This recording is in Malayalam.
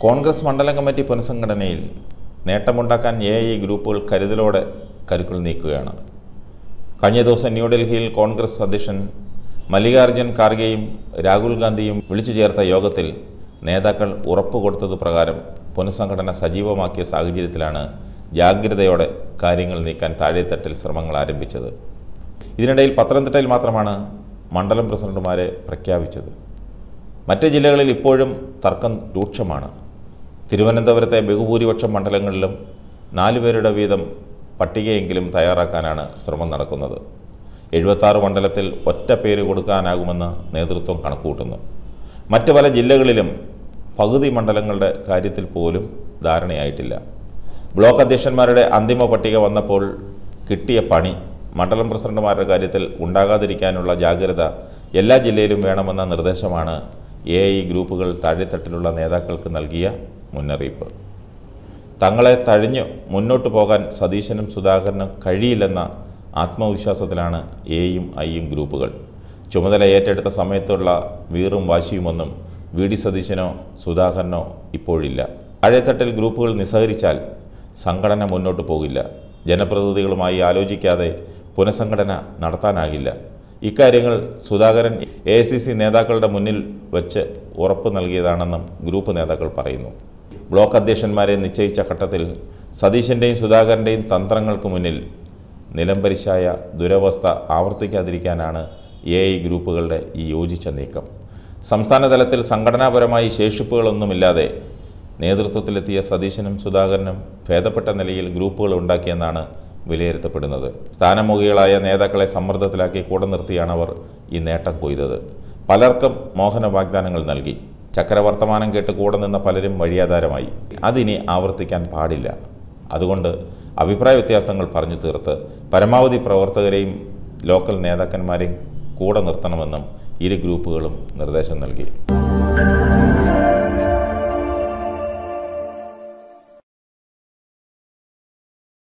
കോൺഗ്രസ് മണ്ഡലം കമ്മിറ്റി പുനഃസംഘടനയിൽ നേട്ടമുണ്ടാക്കാൻ ഗ്രൂപ്പുകൾ കരുതലോടെ കരുക്കൾ നീക്കുകയാണ്. കഴിഞ്ഞ ദിവസം ന്യൂഡൽഹിയിൽ കോൺഗ്രസ് അധ്യക്ഷൻ മല്ലികാർജ്ജുൻ ഖാർഗെയും രാഹുൽ ഗാന്ധിയും വിളിച്ചു ചേർത്ത യോഗത്തിൽ നേതാക്കൾ ഉറപ്പുകൊടുത്തത് പ്രകാരം പുനഃസംഘടന സജീവമാക്കിയ സാഹചര്യത്തിലാണ് ജാഗ്രതയോടെ കാര്യങ്ങൾ നീക്കാൻ താഴെത്തട്ടിൽ ശ്രമങ്ങൾ ആരംഭിച്ചത്. ഇതിനിടയിൽ പത്തനംതിട്ടയിൽ മാത്രമാണ് മണ്ഡലം പ്രസിഡന്റുമാരെ പ്രഖ്യാപിച്ചത്. മറ്റ് ജില്ലകളിൽ ഇപ്പോഴും തർക്കം രൂക്ഷമാണ്. തിരുവനന്തപുരത്തെ ബഹുഭൂരിപക്ഷം മണ്ഡലങ്ങളിലും 4 പേരുടെ വീതം പട്ടികയെങ്കിലും തയ്യാറാക്കാനാണ് ശ്രമം നടക്കുന്നത്. 76 മണ്ഡലത്തിൽ ഒറ്റ പേര് കൊടുക്കാനാകുമെന്ന് നേതൃത്വം കണക്കുകൂട്ടുന്നു. മറ്റ് പല ജില്ലകളിലും പകുതി മണ്ഡലങ്ങളുടെ കാര്യത്തിൽ പോലും ധാരണയായിട്ടില്ല. ബ്ലോക്ക് അധ്യക്ഷന്മാരുടെ അന്തിമ പട്ടിക വന്നപ്പോൾ കിട്ടിയ പണി മണ്ഡലം പ്രസിഡന്റുമാരുടെ കാര്യത്തിൽ ഉണ്ടാകാതിരിക്കാനുള്ള ജാഗ്രത എല്ലാ ജില്ലയിലും വേണമെന്ന നിർദ്ദേശമാണ് ഗ്രൂപ്പുകൾ താഴെത്തട്ടിലുള്ള നേതാക്കൾക്ക് നൽകിയ മുന്നറിയിപ്പ്. തങ്ങളെ തഴിഞ്ഞു മുന്നോട്ട് പോകാൻ സതീശനും സുധാകരനും കഴിയില്ലെന്ന ആത്മവിശ്വാസത്തിലാണ് ഗ്രൂപ്പുകൾ. ചുമതല ഏറ്റെടുത്ത സമയത്തുള്ള വീറും വാശിയുമൊന്നും വി.ഡി. സതീശനോ സുധാകരനോ ഇപ്പോഴില്ല. താഴെത്തട്ടിൽ ഗ്രൂപ്പുകൾ നിസ്സഹരിച്ചാൽ സംഘടന മുന്നോട്ട് പോകില്ല. ജനപ്രതിനിധികളുമായി ആലോചിക്കാതെ പുനഃസംഘടന നടത്താനാകില്ല. ഇക്കാര്യങ്ങൾ സുധാകരൻ AICC നേതാക്കളുടെ മുന്നിൽ വച്ച് ഉറപ്പ് നൽകിയതാണെന്നും ഗ്രൂപ്പ് നേതാക്കൾ പറയുന്നു. ബ്ലോക്ക് അധ്യക്ഷന്മാരെ നിശ്ചയിച്ച ഘട്ടത്തിൽ സതീശൻ്റെയും സുധാകരൻ്റെയും തന്ത്രങ്ങൾക്ക് മുന്നിൽ നിലംപരിശായ ദുരവസ്ഥ ആവർത്തിക്കാതിരിക്കാനാണ് ഗ്രൂപ്പുകളുടെ ഈ യോജിച്ച നീക്കം. സംസ്ഥാന തലത്തിൽ സംഘടനാപരമായി ശേഷിപ്പുകളൊന്നുമില്ലാതെ നേതൃത്വത്തിലെത്തിയ സതീശനും സുധാകരനും ഭേദപ്പെട്ട നിലയിൽ ഗ്രൂപ്പുകൾ ഉണ്ടാക്കിയെന്നാണ് വിലയിരുത്തപ്പെടുന്നത്. സ്ഥാനമോഹികളായ നേതാക്കളെ സമ്മർദ്ദത്തിലാക്കി കൂടെ നിർത്തിയാണ് അവർ ഈ നേട്ടം കൊയ്തത്. പലർക്കും മോഹന വാഗ്ദാനങ്ങൾ നൽകി. ചക്രവർത്തമാനം കേട്ട് കൂടെ നിന്ന പലരും വഴിയാധാരമായി. അതിനി ആവർത്തിക്കാൻ പാടില്ല. അതുകൊണ്ട് അഭിപ്രായ വ്യത്യാസങ്ങൾ പറഞ്ഞു തീർത്ത് പരമാവധി പ്രവർത്തകരെയും ലോക്കൽ നേതാക്കന്മാരെയും കൂടെ നിർത്തണമെന്നും ഗ്രൂപ്പുകളും നിർദ്ദേശം നൽകി.